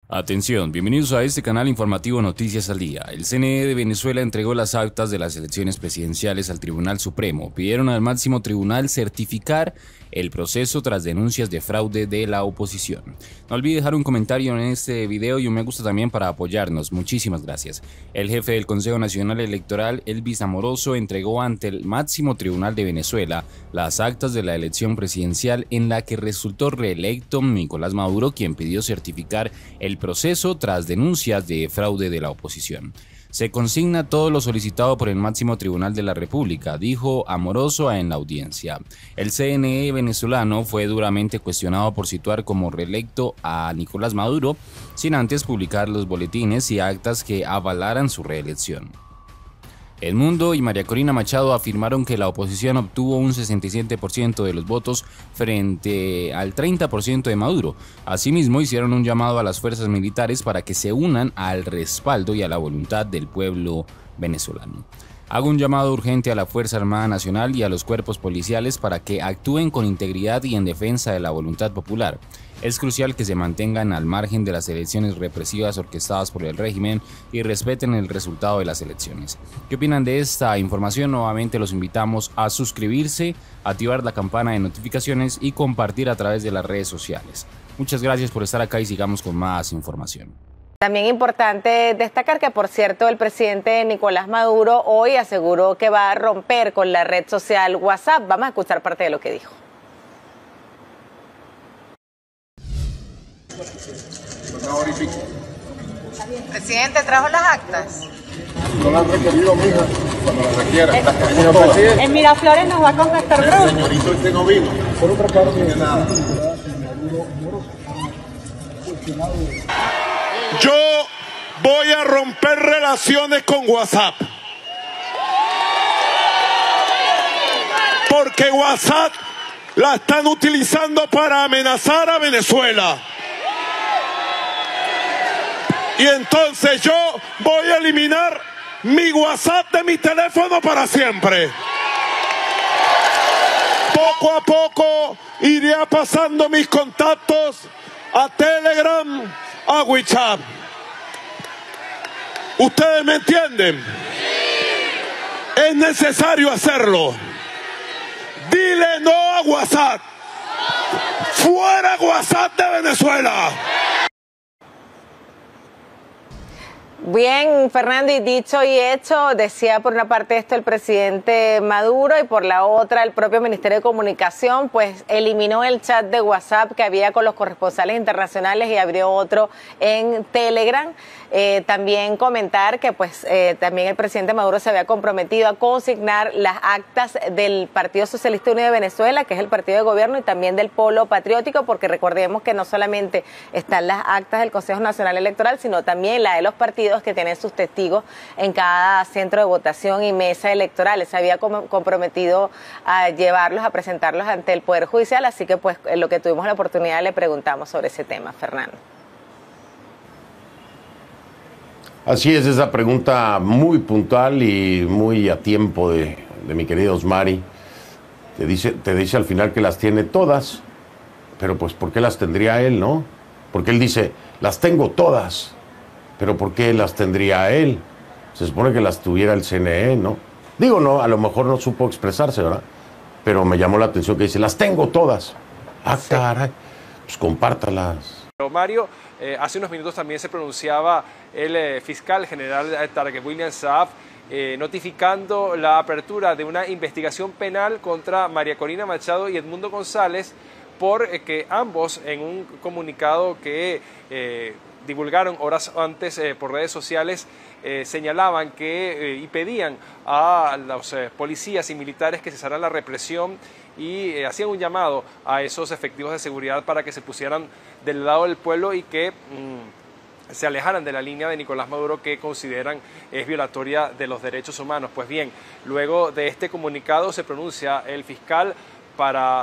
Atención, bienvenidos a este canal informativo Noticias al Día. El CNE de Venezuela entregó las actas de las elecciones presidenciales al Tribunal Supremo. Pidieron al máximo tribunal certificar el proceso tras denuncias de fraude de la oposición. No olvide dejar un comentario en este video y un me gusta también para apoyarnos. Muchísimas gracias. El jefe del Consejo Nacional Electoral, Elvis Amoroso, entregó ante el máximo tribunal de Venezuela las actas de la elección presidencial en la que resultó reelecto Nicolás Maduro, quien pidió certificar el proceso tras denuncias de fraude de la oposición. Se consigna todo lo solicitado por el máximo tribunal de la República, dijo Amoroso en la audiencia. El CNE venezolano fue duramente cuestionado por situar como reelecto a Nicolás Maduro, sin antes publicar los boletines y actas que avalaran su reelección. Edmundo y María Corina Machado afirmaron que la oposición obtuvo un 67% de los votos frente al 30% de Maduro. Asimismo, hicieron un llamado a las fuerzas militares para que se unan al respaldo y a la voluntad del pueblo venezolano. Hago un llamado urgente a la Fuerza Armada Nacional y a los cuerpos policiales para que actúen con integridad y en defensa de la voluntad popular. Es crucial que se mantengan al margen de las elecciones represivas orquestadas por el régimen y respeten el resultado de las elecciones. ¿Qué opinan de esta información? Nuevamente los invitamos a suscribirse, activar la campana de notificaciones y compartir a través de las redes sociales. Muchas gracias por estar acá y sigamos con más información. También importante destacar que, por cierto, el presidente Nicolás Maduro hoy aseguró que va a romper con la red social WhatsApp. Vamos a escuchar parte de lo que dijo. Presidente, ¿trajo las actas? No las han requerido, mija, cuando las requieran. En Miraflores nos va a contactar Bruno. El señorito este no vino. Por otra parte, no tiene nada. Yo voy a romper relaciones con WhatsApp. Porque WhatsApp la están utilizando para amenazar a Venezuela. Y entonces yo voy a eliminar mi WhatsApp de mi teléfono para siempre. Poco a poco iré pasando mis contactos a Telegram, a WhatsApp. ¿Ustedes me entienden? Es necesario hacerlo. Dile no a WhatsApp. Fuera WhatsApp de Venezuela. Bien, Fernando, y dicho y hecho, decía por una parte esto el presidente Maduro y por la otra el propio Ministerio de Comunicación, pues eliminó el chat de WhatsApp que había con los corresponsales internacionales y abrió otro en Telegram. También comentar que pues también el presidente Maduro se había comprometido a consignar las actas del Partido Socialista Unido de Venezuela, que es el partido de gobierno, y también del Polo Patriótico, porque recordemos que no solamente están las actas del Consejo Nacional Electoral, sino también la de los partidos que tienen sus testigos en cada centro de votación y mesa electoral. Se había comprometido a llevarlos, a presentarlos ante el Poder Judicial, así que pues en lo que tuvimos la oportunidad le preguntamos sobre ese tema. Fernando. Así es, esa pregunta muy puntual y muy a tiempo de mi querido Osmari. Te dice al final que las tiene todas, pero pues ¿por qué las tendría él, no? Porque él dice, las tengo todas, pero ¿por qué las tendría él? Se supone que las tuviera el CNE, ¿no? Digo, no, a lo mejor no supo expresarse, ¿verdad? Pero me llamó la atención que dice, las tengo todas. Ah, sí. Caray, pues compártalas. Mario, hace unos minutos también se pronunciaba el fiscal general Tarek William Saab notificando la apertura de una investigación penal contra María Corina Machado y Edmundo González por que ambos en un comunicado que divulgaron horas antes por redes sociales señalaban que y pedían a los policías y militares que cesaran la represión y hacían un llamado a esos efectivos de seguridad para que se pusieran del lado del pueblo y que se alejaran de la línea de Nicolás Maduro que consideran es violatoria de los derechos humanos. Pues bien, luego de este comunicado se pronuncia el fiscal para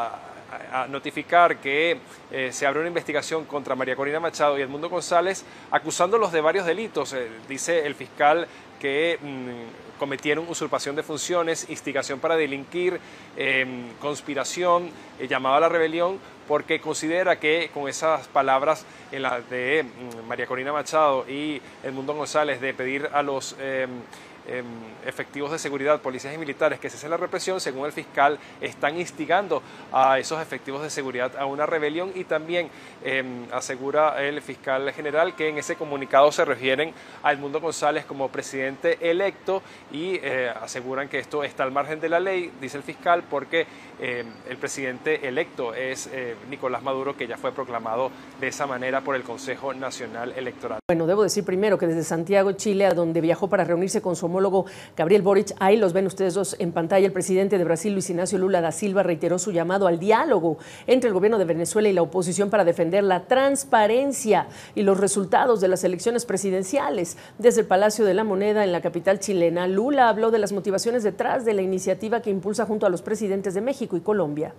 a notificar que se abre una investigación contra María Corina Machado y Edmundo González, acusándolos de varios delitos. Dice el fiscal que cometieron usurpación de funciones, instigación para delinquir, conspiración, llamado a la rebelión, porque considera que con esas palabras en la de María Corina Machado y Edmundo González de pedir a los efectivos de seguridad, policías y militares que cesen la represión, según el fiscal, están instigando a esos efectivos de seguridad a una rebelión, y también asegura el fiscal general que en ese comunicado se refieren a Edmundo González como presidente electo y aseguran que esto está al margen de la ley, dice el fiscal, porque el presidente electo es Nicolás Maduro, que ya fue proclamado de esa manera por el Consejo Nacional Electoral. Bueno, debo decir primero que desde Santiago, Chile, a donde viajó para reunirse con su homólogo Gabriel Boric, ahí los ven ustedes dos en pantalla, el presidente de Brasil, Luis Ignacio Lula da Silva, reiteró su llamado al diálogo entre el gobierno de Venezuela y la oposición para defender la transparencia y los resultados de las elecciones presidenciales. Desde el Palacio de la Moneda, en la capital chilena, Lula habló de las motivaciones detrás de la iniciativa que impulsa junto a los presidentes de México y Colombia.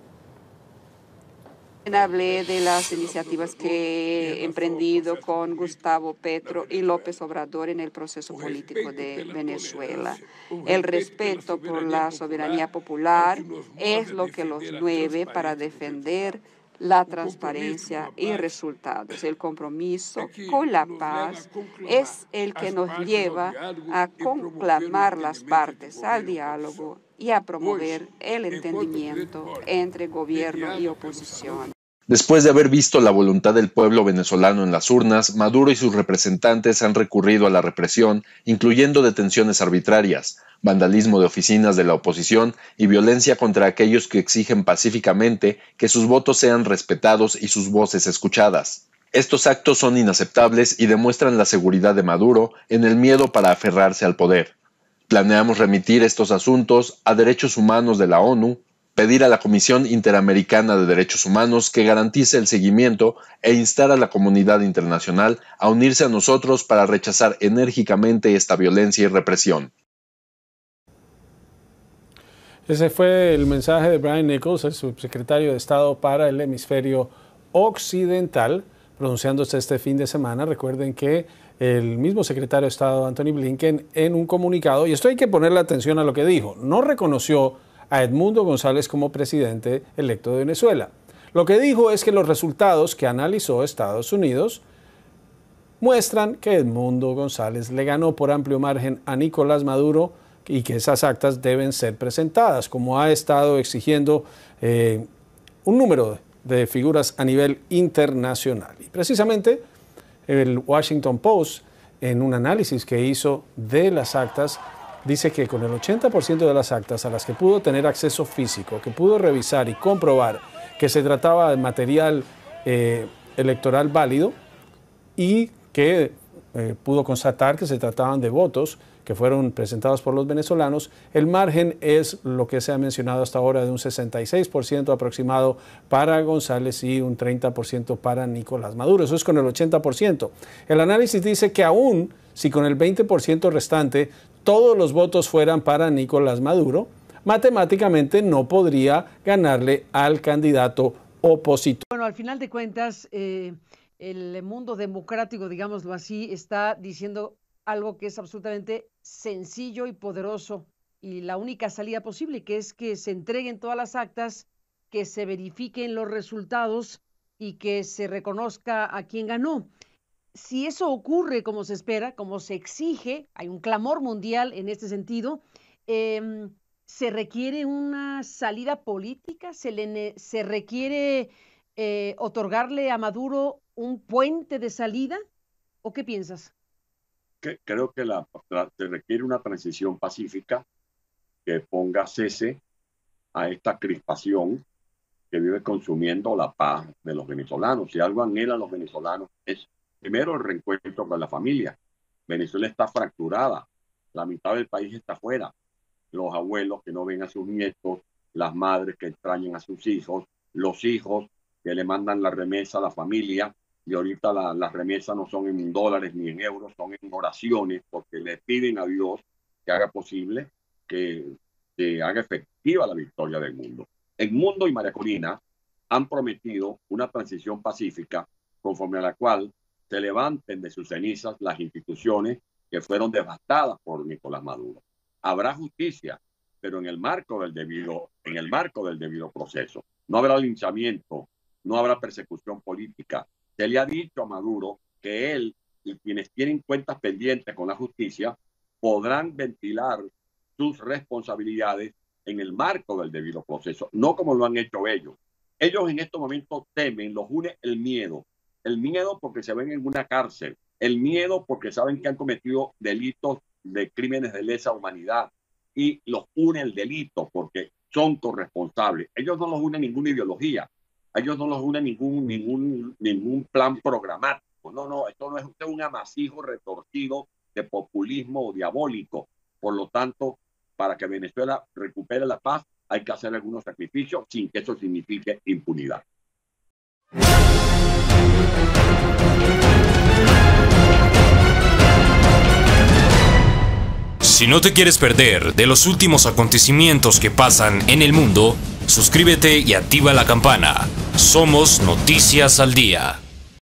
Hablé de las iniciativas que he emprendido con Gustavo Petro y López Obrador en el proceso político de Venezuela. El respeto por la soberanía popular es lo que los mueve para defender la transparencia y resultados. El compromiso con la paz es el que nos lleva a conclamar las partes al diálogo y a promover el entendimiento entre gobierno y oposición. Después de haber visto la voluntad del pueblo venezolano en las urnas, Maduro y sus representantes han recurrido a la represión, incluyendo detenciones arbitrarias, vandalismo de oficinas de la oposición y violencia contra aquellos que exigen pacíficamente que sus votos sean respetados y sus voces escuchadas. Estos actos son inaceptables y demuestran la seguridad de Maduro en el miedo para aferrarse al poder. Planeamos remitir estos asuntos a Derechos Humanos de la ONU, pedir a la Comisión Interamericana de Derechos Humanos que garantice el seguimiento e instar a la comunidad internacional a unirse a nosotros para rechazar enérgicamente esta violencia y represión. Ese fue el mensaje de Brian Nichols, el subsecretario de Estado para el Hemisferio Occidental, pronunciándose este fin de semana. Recuerden que el mismo secretario de Estado, Anthony Blinken, en un comunicado, y esto hay que ponerle atención a lo que dijo, no reconoció a Edmundo González como presidente electo de Venezuela. Lo que dijo es que los resultados que analizó Estados Unidos muestran que Edmundo González le ganó por amplio margen a Nicolás Maduro y que esas actas deben ser presentadas, como ha estado exigiendo un número de figuras a nivel internacional. Y precisamente el Washington Post, en un análisis que hizo de las actas, dice que con el 80% de las actas a las que pudo tener acceso físico, que pudo revisar y comprobar que se trataba de material electoral válido y que pudo constatar que se trataban de votos que fueron presentados por los venezolanos, el margen es lo que se ha mencionado hasta ahora de un 66% aproximado para González y un 30% para Nicolás Maduro. Eso es con el 80%. El análisis dice que aún si con el 20% restante todos los votos fueran para Nicolás Maduro, matemáticamente no podría ganarle al candidato opositor. Bueno, al final de cuentas, el mundo democrático, digámoslo así, está diciendo algo que es absolutamente sencillo y poderoso y la única salida posible, que es que se entreguen todas las actas, que se verifiquen los resultados y que se reconozca a quién ganó. Si eso ocurre como se espera, como se exige, hay un clamor mundial en este sentido, ¿se requiere una salida política? ¿Se requiere otorgarle a Maduro un puente de salida? ¿O qué piensas? Creo que se requiere una transición pacífica que ponga cese a esta crispación que vive consumiendo la paz de los venezolanos. Si algo anhelan los venezolanos es primero el reencuentro con la familia. Venezuela está fracturada, la mitad del país está afuera. Los abuelos que no ven a sus nietos, las madres que extrañan a sus hijos, los hijos que le mandan la remesa a la familia. Y ahorita las remesas no son en dólares ni en euros, son en oraciones, porque le piden a Dios que haga posible que haga efectiva la victoria del mundo. Edmundo y María Corina han prometido una transición pacífica conforme a la cual se levanten de sus cenizas las instituciones que fueron devastadas por Nicolás Maduro. Habrá justicia, pero en el marco del debido proceso. No habrá linchamiento, no habrá persecución política. Se le ha dicho a Maduro que él y quienes tienen cuentas pendientes con la justicia podrán ventilar sus responsabilidades en el marco del debido proceso, no como lo han hecho ellos. Ellos en estos momentos temen, los une el miedo porque se ven en una cárcel, el miedo porque saben que han cometido delitos de crímenes de lesa humanidad, y los une el delito porque son corresponsables. Ellos no los une ninguna ideología, ellos no los une ningún plan programático. No, esto no es un amasijo retorcido de populismo diabólico. Por lo tanto, para que Venezuela recupere la paz, hay que hacer algunos sacrificios sin que eso signifique impunidad. Si no te quieres perder de los últimos acontecimientos que pasan en el mundo, suscríbete y activa la campana. Somos Noticias al Día.